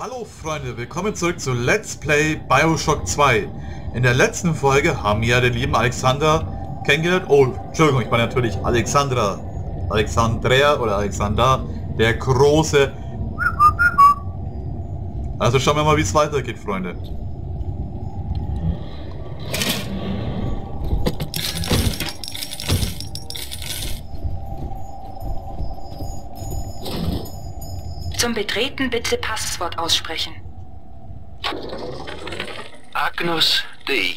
Hallo Freunde, willkommen zurück zu Let's Play Bioshock 2. In der letzten Folge haben wir ja den lieben Alexander kennengelernt. Oh, Entschuldigung, ich meine natürlich Alexandra. Alexandria oder Alexander, der Große. Also schauen wir mal, wie es weitergeht, Freunde. Zum Betreten bitte Passwort aussprechen. Agnus Dei.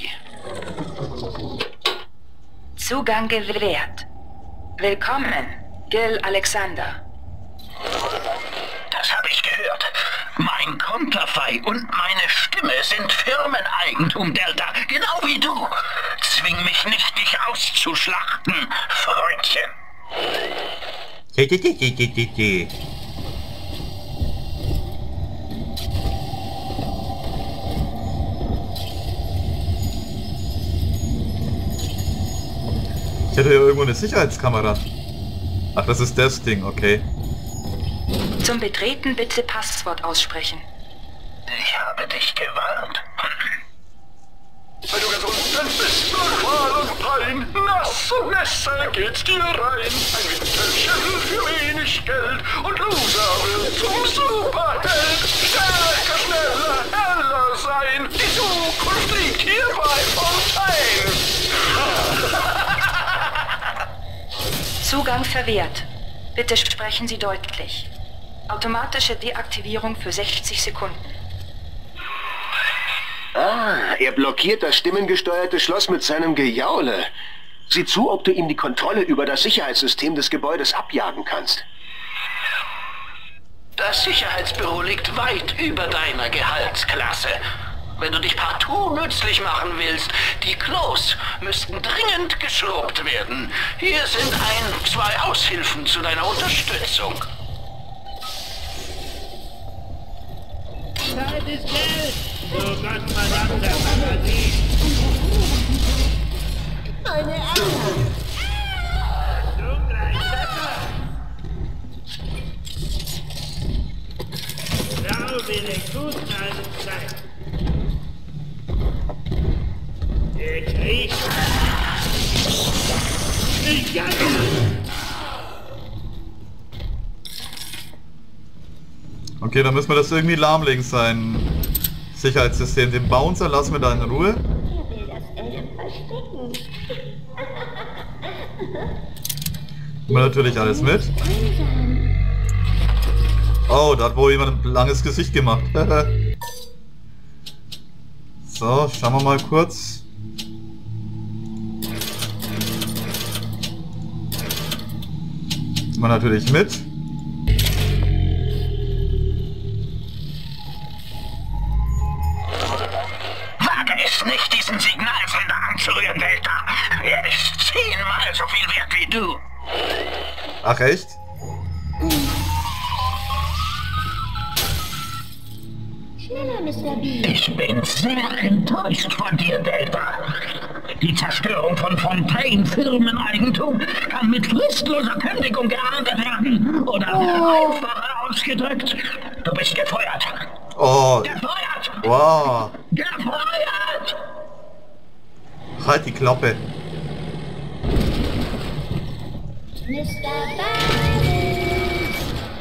Zugang gewährt. Willkommen, Gil Alexander. Das habe ich gehört. Mein Konterfei und meine Stimme sind Firmeneigentum, Delta. Genau wie du. Zwing mich nicht, dich auszuschlachten, Freundchen. Ich hätte ja irgendwo eine Sicherheitskamera. Ach, das ist das Ding, okay. Zum Betreten bitte Passwort aussprechen. Ich habe dich gewarnt. Wenn du ganz unten bist, Qual und Pein, nass und Nässe geht's dir rein. Ein Winterchen für wenig Geld und Loser will zum Superheld. Stärker, schneller, heller sein. Die Zukunft liegt hier bei Fontaine. Zugang verwehrt. Bitte sprechen Sie deutlich. Automatische Deaktivierung für 60 Sekunden. Ah, er blockiert das stimmengesteuerte Schloss mit seinem Gejaule. Sieh zu, ob du ihm die Kontrolle über das Sicherheitssystem des Gebäudes abjagen kannst. Das Sicherheitsbüro liegt weit über deiner Gehaltsklasse. Wenn du dich partout nützlich machen willst, die Klos müssten dringend geschrubbt werden. Hier sind zwei Aushilfen zu deiner Unterstützung. Zeit ist Geld! So Gottverdammter Fantasie! Meine Augen! Du Kleinschäfer! Schau wie den guten alten Zeit! Der Krieg! Okay, dann müssen wir das irgendwie lahmlegen, sein Sicherheitssystem. Den Bouncer lassen wir da in Ruhe. Er will das Elend verstecken. Nehmen wir natürlich alles mit. Oh, da hat wohl jemand ein langes Gesicht gemacht. So, schauen wir mal kurz. Nehmen wir natürlich mit. Wage es nicht, diesen Signalsender anzurühren, Delta. Er ist 10-mal so viel wert wie du. Ach echt? Schneller, Mr. B. Ich bin sehr enttäuscht von dir, Delta. Die Zerstörung von Fontaine Firmeneigentum kann mit fristloser Kündigung geahndet werden. Oder einfacher ausgedrückt, du bist gefeuert. Oh, Gefeuert! wow. Gefeuert! Halt die Klappe. Mr. Barnes!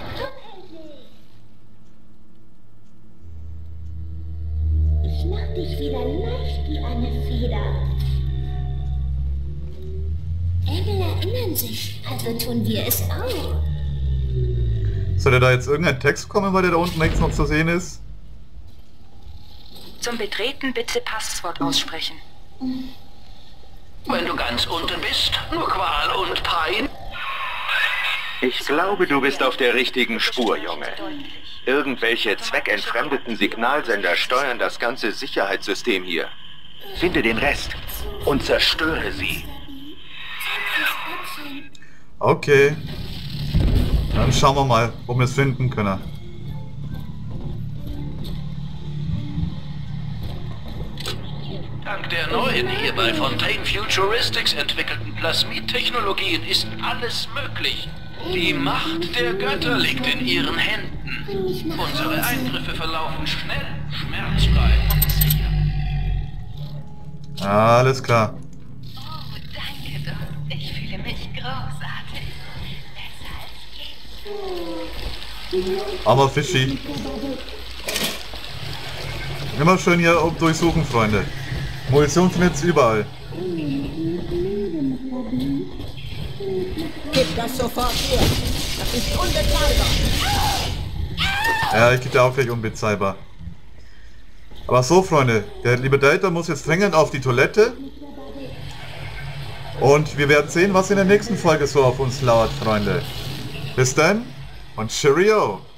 Ich mach dich wieder leicht wie eine Feder. Engel erinnern sich, also tun wir es auch. Soll da jetzt irgendein Text kommen, weil der da unten rechts noch zu sehen ist? Zum Betreten bitte Passwort aussprechen. Wenn du ganz unten bist, nur Qual und Pein. Ich glaube, du bist auf der richtigen Spur, Junge. Irgendwelche zweckentfremdeten Signalsender steuern das ganze Sicherheitssystem hier. Finde den Rest und zerstöre sie. Okay. Dann schauen wir mal, ob wir es finden können. Dank der neuen hier bei Fontaine Futuristics entwickelten Plasmid-Technologien ist alles möglich. Die Macht der Götter liegt in ihren Händen. Unsere Eingriffe verlaufen schnell, schmerzfrei und sicher. Alles klar. Oh, danke, Doc. Ich fühle mich großartig. Besser als je. Aber Fischi. Immer schön hier durchsuchen, Freunde. Munition findet ihr überall. Gib das sofort her. Das ist unbezahlbar. Ja, ich gebe dir auch gleich unbezahlbar. Aber so, Freunde, der liebe Data muss jetzt dringend auf die Toilette. Und wir werden sehen, was in der nächsten Folge so auf uns lauert, Freunde. Bis dann und Cheerio!